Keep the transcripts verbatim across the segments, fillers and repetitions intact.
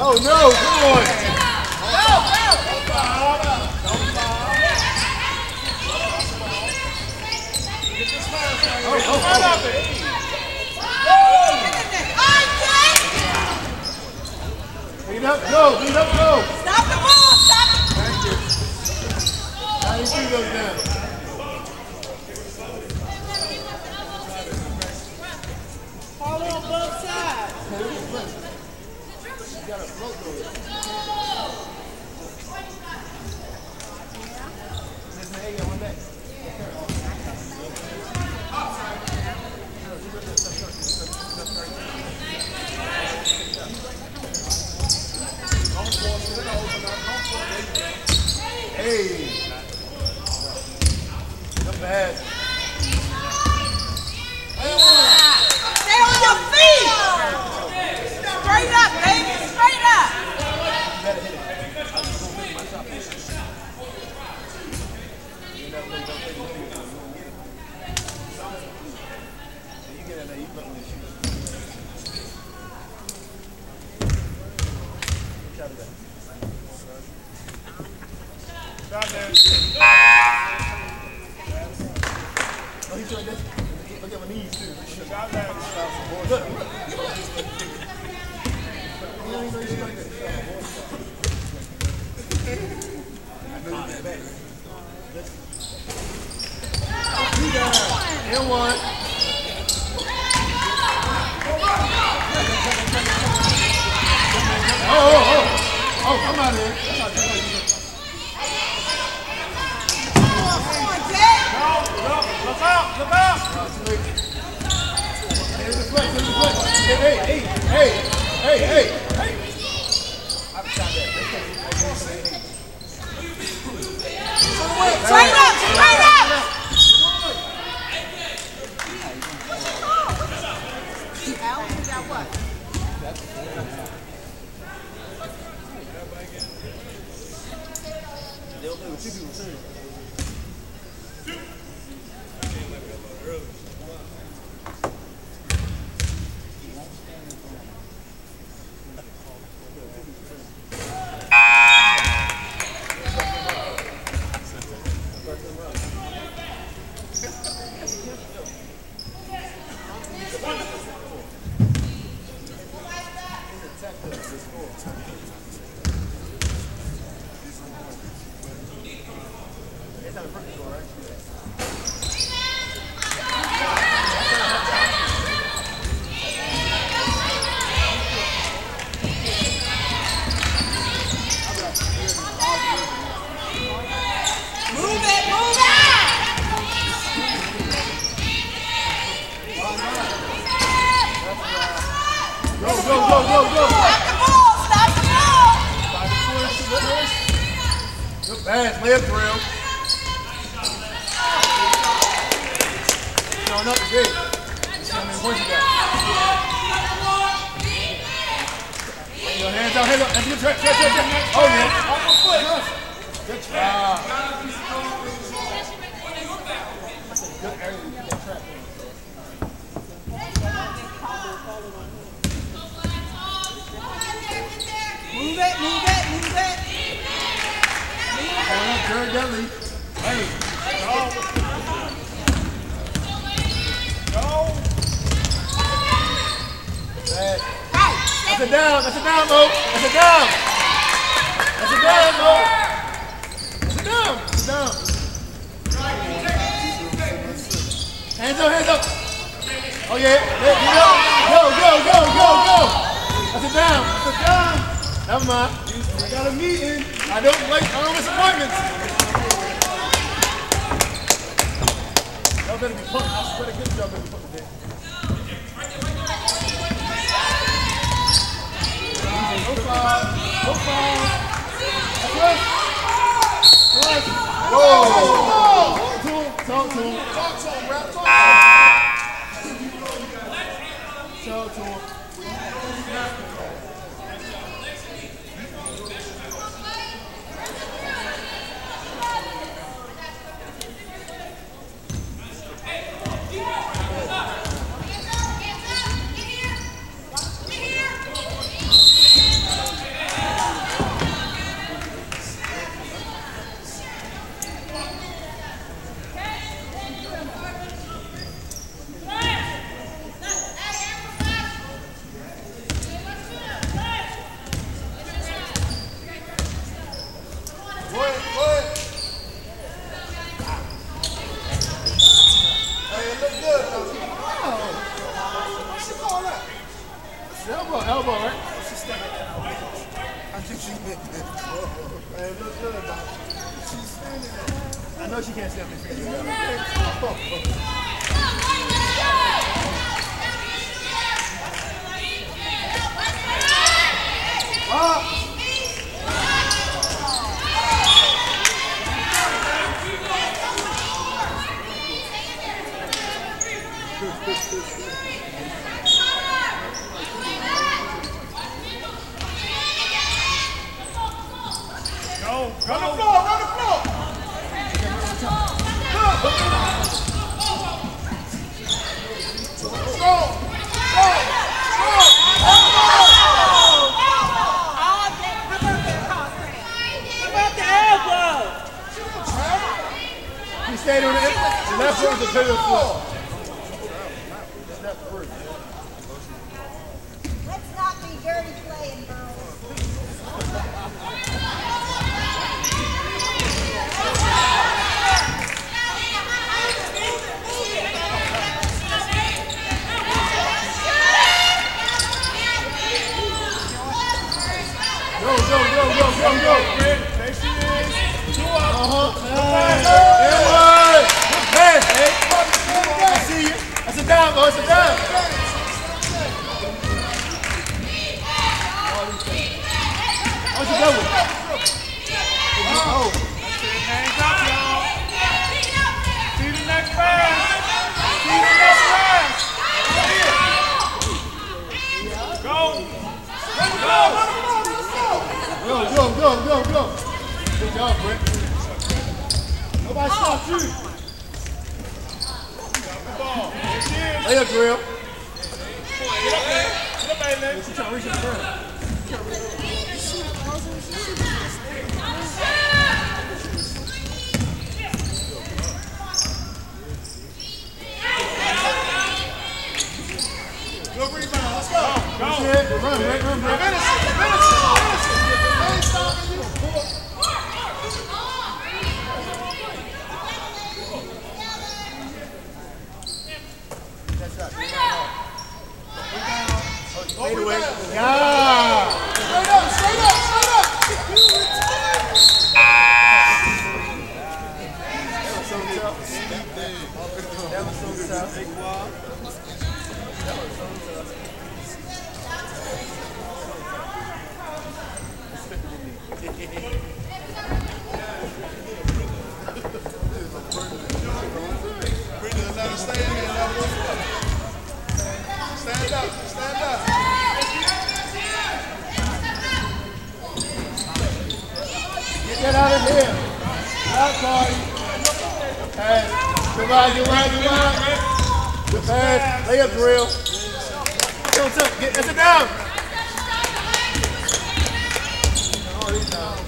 Oh no, come on. Go, go. Oh, oh, oh. Lead up, go, lead up, go. Stop the ball, stop it. Thank you. ninety-three goes down. Hold on both sides. You got a float though. There's an egg on one back. Hey. Not bad. Stay on your feet. Straight up, baby. Straight up. You gotta hit it. You get in there, you put on the shoes. Try that. Stop there. Oh, he's doing this. Look at my knees too. Stop there. Look, look. I know he's like this. I know he's that bad. Two down. And one. Oh, oh, oh. Oh, come out here. Look out! Look out! Here's the flex, here's the flex. Hey, hey, hey, hey, hey, hey, hey. I've shot that. Straight up, straight up. Al, you got what? They'll play with two people too. Pass, layup drill. No, not the gate. See how many points you got. Your hands out, hands out. That's a good track, track, track, track. Oh, man. Off the foot. Good try. That's a good area to get that trap in. Move it, move it, move it. Going up, Jared Dudley. Hey. Go. Go. Bad. That's a down. That's a down, Mo. That's a down. That's a down, Mo. That's a down. That's a down. Hands up, hands up. Oh, yeah. Go, go, go, go, go. That's a down. That's a down. Never mind. I got a meeting. I don't like, I don't miss appointments. Y'all better be pumped. I swear to goodness, y'all better be pumped today. No foul. No foul. That's us. Whoa. Talk to him. Talk to him. Talk to him, rap. Talk to him. Talk to him. know she can't stand me. Ah! Go, go. Run the floor, run the floor! Strong! Strong! He stayed on the left foot to the floor. Let's not be dirty playing, girls. Go, go, go, go, go, go. There she is. Two up. Uh-huh. Hey, good pass. Hey, I see you. That's a down, though. That's a down. What's your double? Oh. Hands up, y'all. See the next pass. See the next pass. Go. Go. Go, go, go, go, go. Good job, Brett. Nobody stopped you. Ball. There she is. Lay up, drill. Get up there. Get up there, Nick. She's trying to reach in the front. Good rebound. Let's go. Go. Run, run, run, run. Finish it. Finish it. Finish it. Ain't stopping you. That's right. Fade away. Yeah. Straight up, straight up, straight up. That was so tough. That was so tough. That was so tough. Brendan, let her stay in there. Let her stand up. Stand up. Get that out of here. Out, Cardi. Pass. Good ride, good ride, good ride. Good pass. Lay up, drill. Go, go. Get that's it down. Oh, he's down.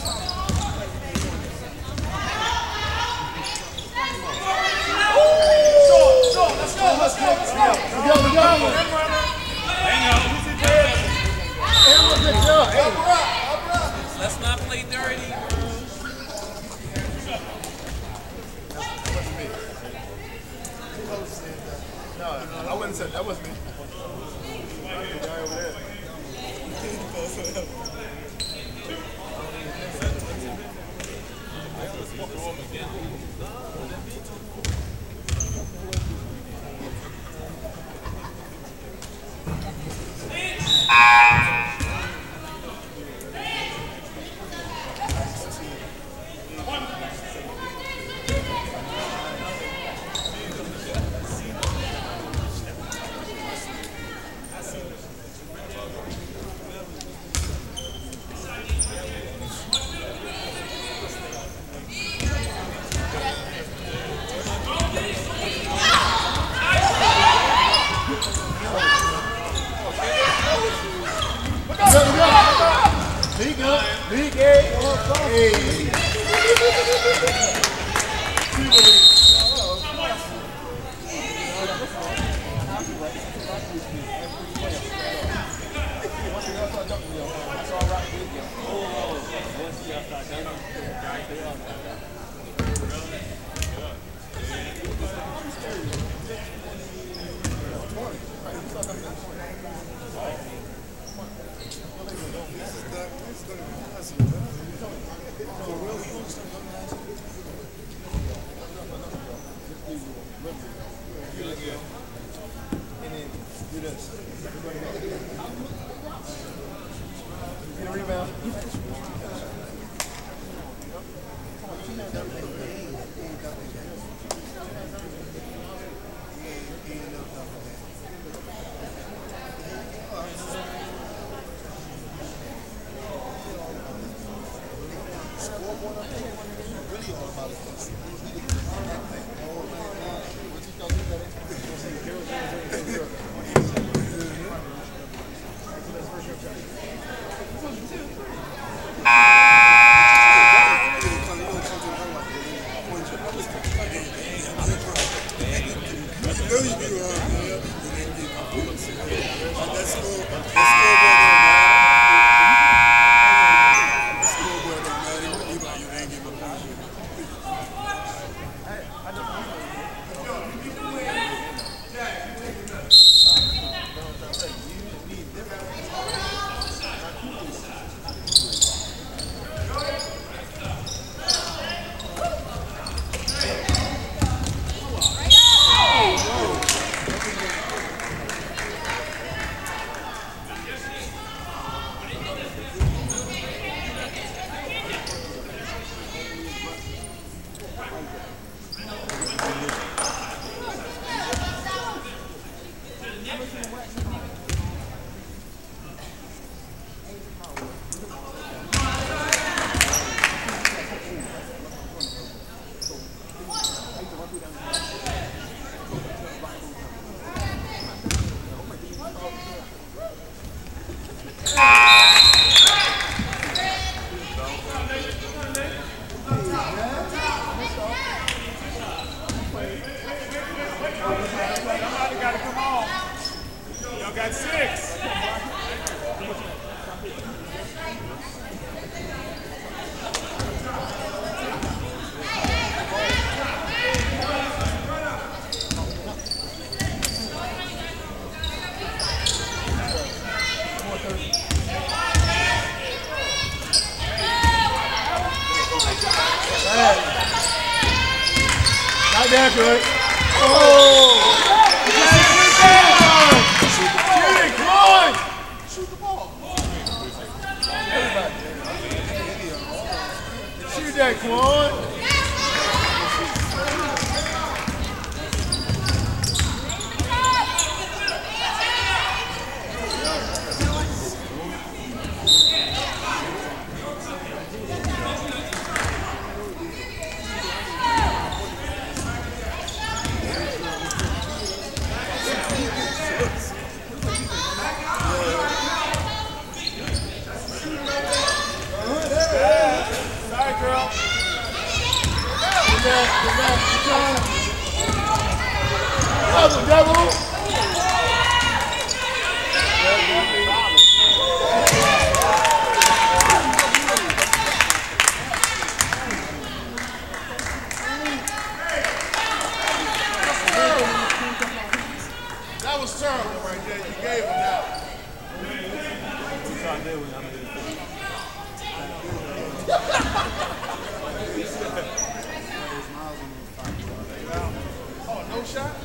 Let's go. Let's go. Let's go. We go, we go. Hang on. Hey, good job. Hey. Let's not play dirty. No, I wouldn't say that was me. The guy over there. Not that good. Oh! Shoot it, come on! Shoot the ball. Shoot that, come on. Double, double. That was terrible right there. You gave him that. Oh, no shot?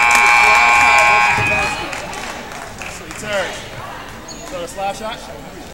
So the slap shot?